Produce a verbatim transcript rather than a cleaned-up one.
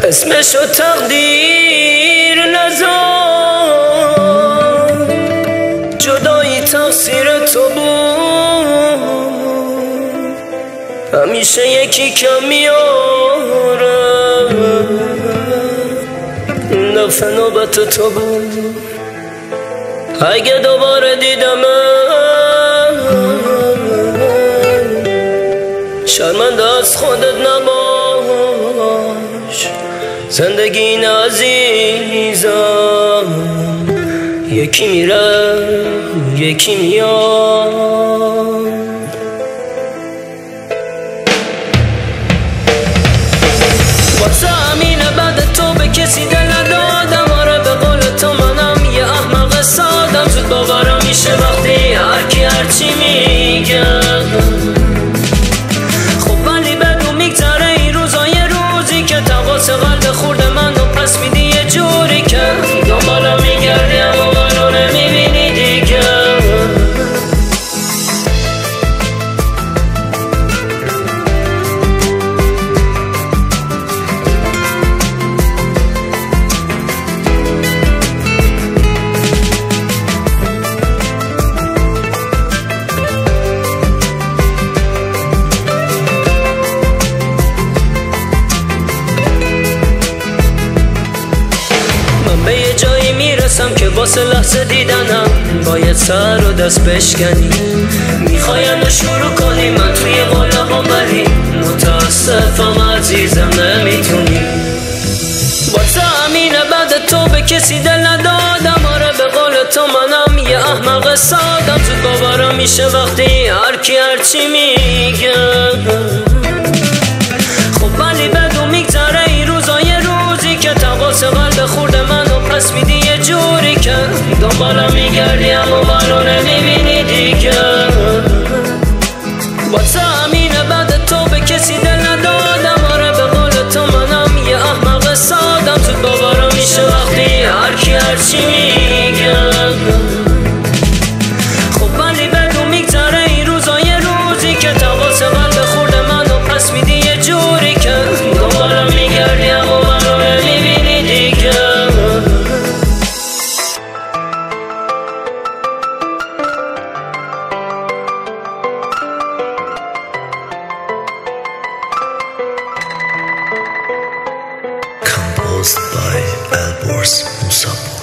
اسمشو تقدیر نزار، جدایی تقصیر تو بود، همیشه یکی کم میاره، این دفعه نوبت تو بود. اگه دوباره دیدم شرمنده از خودت نباش، زندگی این عزیزم یکی میره یکی میاد. واسه همینه بعد تو به کسی دل ندادم، آره به قول تو منم یه احمق سادم، زود باورم میشه وقتی هرکی هرچی میگه. خب ولی بدون میگذره این روزای روزی که تقاس قلب خورده منو پس میدی یه جوری که دنبالم میگردی اما منو نمیبینی دیگه. به یه جایی میرسم که واسه لحظه دیدنم باید سر و دست بشکنی، میخوایم رو شروع کنی من توی قلبم ولی متاسفم عزیزم نمیتونی. واسه همینه بعد تو به کسی دل ندادم، آره به قول تو منم یه احمق سادم، زود باورم میشه وقتی هرکی هرچی میگه. خب ولی بدون میگذره این روزای روزی که تقاس قلب خورده منو پس میدی یه جوری که دنبالم میگردی اما منو نمیبینی دیگه. واسه همینه بعد تو به کسی دل ندادم، آره به قول تو منم یه احمق سادم، زود باورم میشه وقتی هرکی هرچی میگه. خب ولی بدون میگذره این روزای روزی که تقاس قلب خورده منو پس میدی یه جوری که دنبالم میگردی اما منو نمیبینی دیگه. Composed by Alborz Mousapour.